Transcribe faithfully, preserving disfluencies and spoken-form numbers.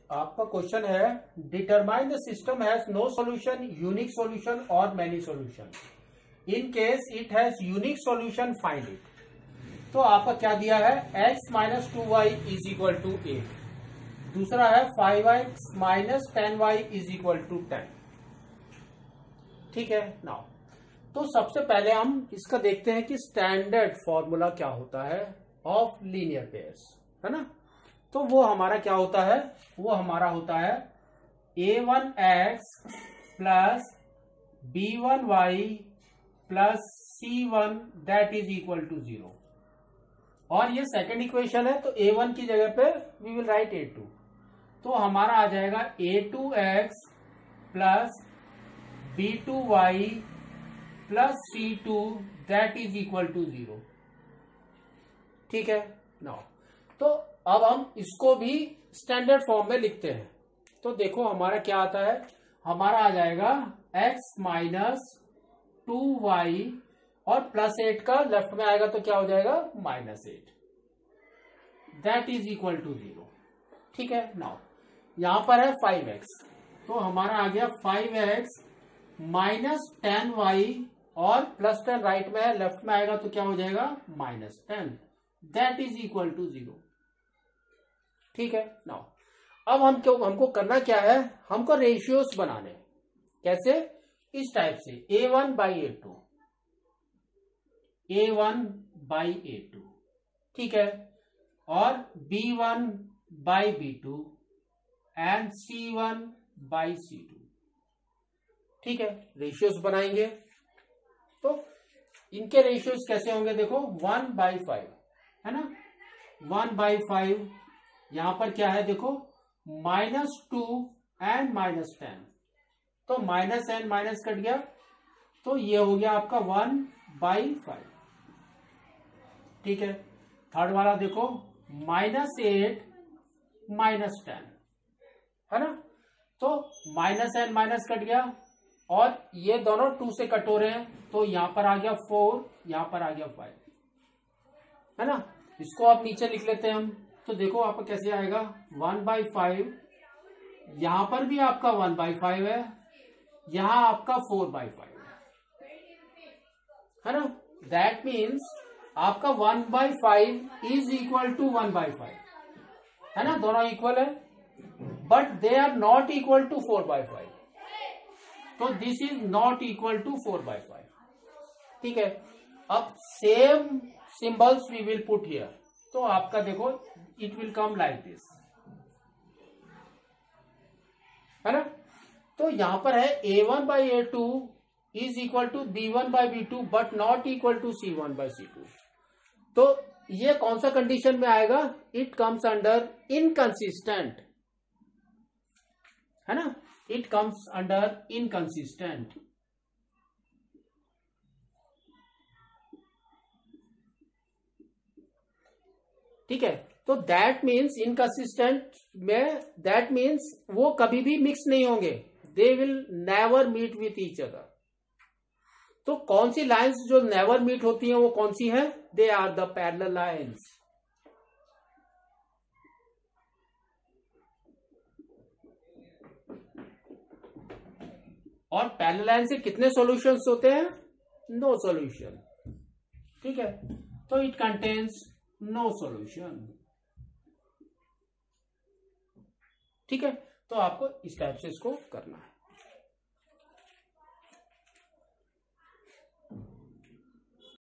आपका क्वेश्चन है determine the system has no solution, unique solution और many solution. In case it has unique solution find it. तो आपका क्या दिया है, x minus two y is equal to eight. दूसरा है five x minus ten y is equal to ten. ठीक है नाउ, तो सबसे पहले हम इसका देखते हैं कि स्टैंडर्ड फॉर्मूला क्या होता है ऑफ लीनियर पेयर्स, है ना। तो वो हमारा क्या होता है, वो हमारा होता है a one x plus b one y plus c one that is equal to zero. और ये सेकंड इक्वेशन है, तो ए वन की जगह पे we will write a two. तो हमारा आ जाएगा a two x plus b two y plus c two that is equal to zero. ठीक है नाउ, तो अब हम इसको भी स्टैंडर्ड फॉर्म में लिखते हैं। तो देखो हमारा क्या आता है, हमारा आ जाएगा x माइनस टू वाई और प्लस एट का लेफ्ट में आएगा तो क्या हो जाएगा minus eight that is equal to zero. ठीक है नाउ, यहां पर है फाइव एक्स, तो हमारा आ गया five x minus ten y और प्लस टेन राइट में है, लेफ्ट में आएगा तो क्या हो जाएगा minus ten that is equal to zero. ठीक है नाउ, अब हम क्यों हमको करना क्या है, हमको रेशियोज बनाने। कैसे, इस टाइप से a one by a two, a one by a two. ठीक है, और b one by b two and c one by c two. ठीक है, रेशियोज बनाएंगे। तो इनके रेशियोज कैसे होंगे, देखो वन बाई फाइव है ना, वन बाई फाइव। यहां पर क्या है देखो minus two and minus ten, तो माइनस एंड माइनस कट गया, तो ये हो गया आपका वन बाई फाइव। ठीक है, थर्ड वाला देखो माइनस एट माइनस टेन, है ना, तो माइनस एंड माइनस कट गया और ये दोनों टू से कट हो रहे हैं, तो यहां पर आ गया फोर, यहां पर आ गया फाइव, है ना। इसको आप नीचे लिख लेते हैं हम, तो देखो आपका कैसे आएगा वन बाई फाइव, यहां पर भी आपका वन बाई फाइव है, यहां आपका फोर बाई फाइव है ना। दैट मीन्स आपका one by five is equal to one by five, है ना, दोनों इक्वल है, but they are not equal to four by five. तो this is not equal to four by five. ठीक है, अब same symbols we will put here, तो आपका देखो it will come like this, है ना। तो यहां पर है a one by a two is equal to be one by b two but not equal to c one by c two. तो ये कौन सा कंडीशन में आएगा, इट कम्स अंडर इनकंसिस्टेंट, है ना, इट कम्स अंडर इनकंसिस्टेंट। ठीक है, तो दैट मीन्स इनकंसिस्टेंट में, दैट मीन्स वो कभी भी मिक्स नहीं होंगे, they will never meet with each other. तो कौन सी लाइंस जो नेवर मीट होती हैं वो कौन सी है, they are the parallel lines. और पैरेलल लाइन से कितने सॉल्यूशंस होते हैं, नो सॉल्यूशन। ठीक है, तो इट कंटेन्स नो सॉल्यूशन। ठीक है, तो आपको इस टाइप से इसको करना है।